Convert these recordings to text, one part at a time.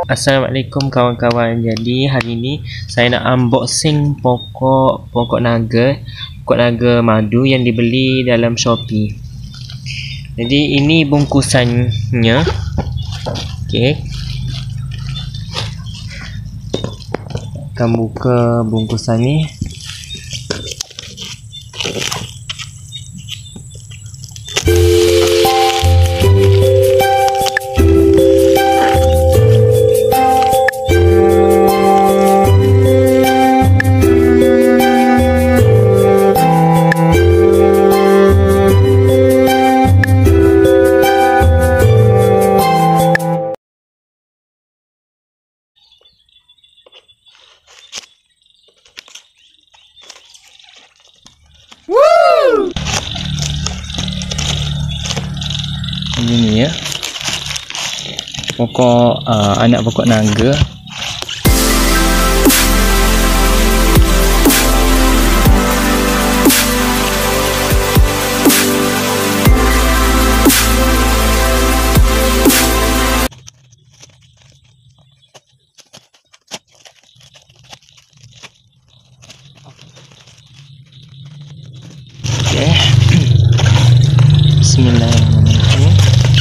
Assalamualaikum kawan-kawan. Jadi hari ni saya nak unboxing pokok naga madu yang dibeli dalam Shopee. Jadi ini bungkusannya. Okey. Akan buka bungkusan ni. Ini ya, pokok anak pokok naga. Okey. Bismillahirrahmanirrahim.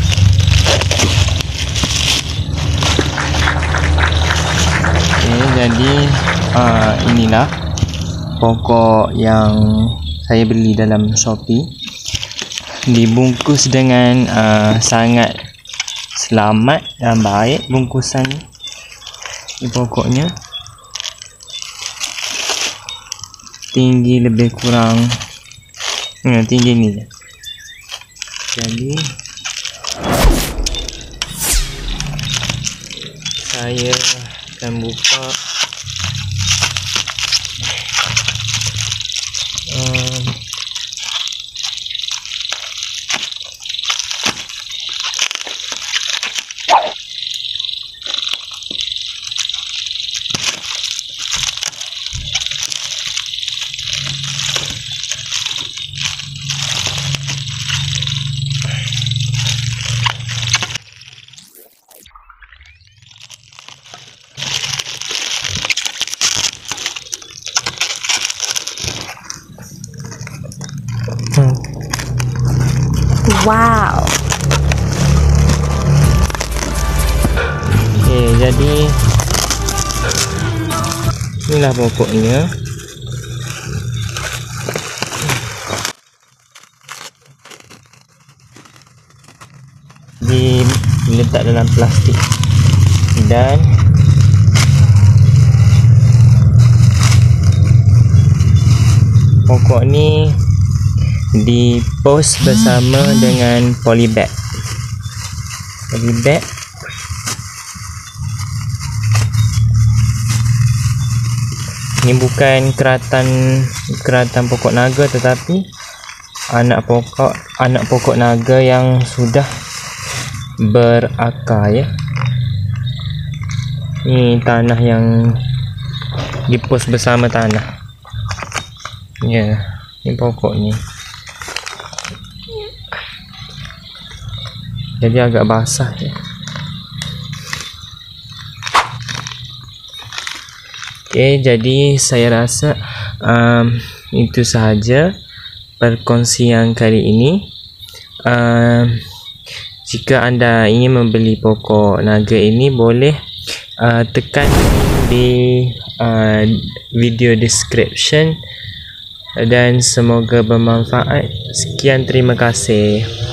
Jadi inilah pokok yang saya beli dalam Shopee. Dibungkus dengan sangat selamat dan baik bungkusan ini. Pokoknya tinggi lebih kurang tinggi ni. Jadi saya akan buka wow. Okey, jadi inilah pokoknya. Diletak dalam plastik dan pokok ni dipost bersama dengan polybag. Ini bukan keratan pokok naga, tetapi anak pokok naga yang sudah berakar ya. Ini tanah yang dipost bersama tanah. Ya, ini pokoknya. Jadi agak basah ya. Okey, jadi saya rasa itu sahaja perkongsian kali ini. Jika anda ingin membeli pokok naga ini, boleh tekan di video description dan semoga bermanfaat. Sekian, terima kasih.